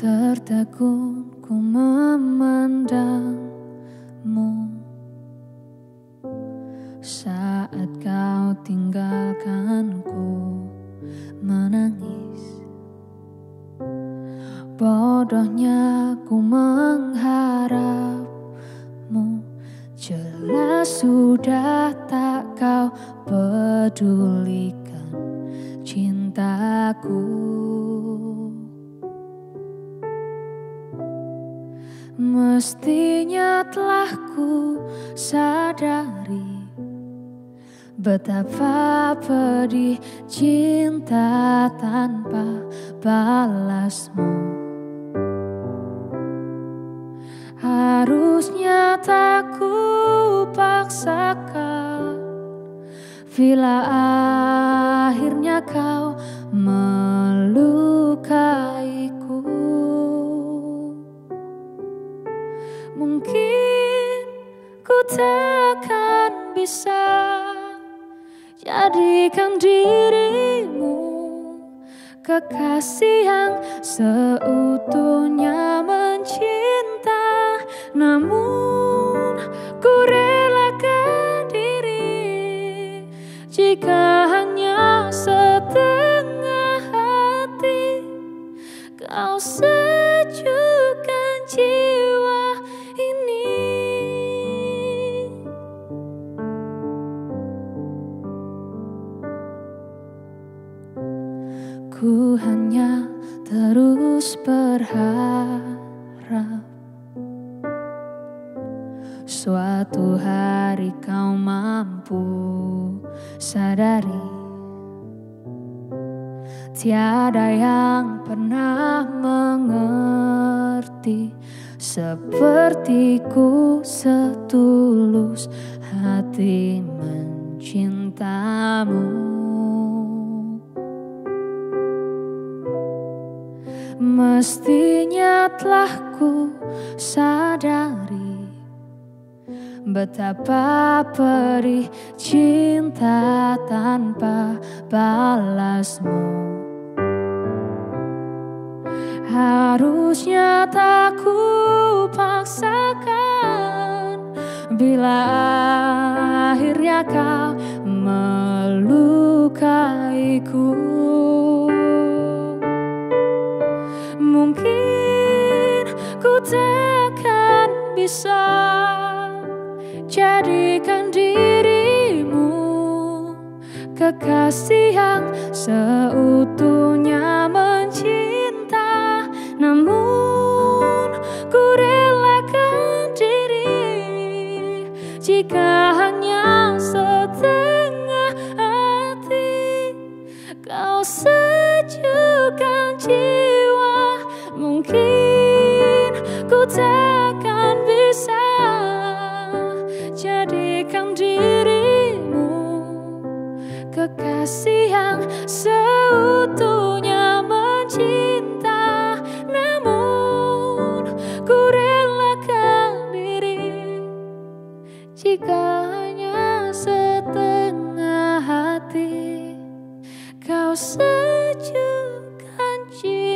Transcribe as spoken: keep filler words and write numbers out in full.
Tertegun ku memandangmu saat kau tinggalkanku menangis. Bodohnya ku mengharapmu, jelas sudah tak kau pedulikan cintaku. Mestinya telah ku sadari betapa pedih cinta tanpa balasmu. Harusnya tak ku paksakan bila akhirnya kau melukaiku. Mungkin ku takkan bisa jadikan dirimu kekasih yang seutuhnya mencinta, namun ku relakan diri jika hanya setengah hati kau sejukkan jiwa ini. Ku hanya terus berharap suatu hari kau mampu sadari tiada yang pernah mengerti sepertiku setulus hati mencintamu. Mestinya telah ku sadari betapa perih cinta tanpa balasmu. Harusnya tak ku paksakan bila akhirnya kau melukaiku. Mungkin ku takkan bisa jadikan dirimu kekasih yang seutuhnya mencinta, namun ku relakan diri jika hanya setengah hati kau sejukkan jiwa. Mungkin ku takkan bisa jadikan dirimu kekasih yang seutuhnya mencinta, namun ku relakan diri jika hanya setengah hati kau sejukkan jiwa.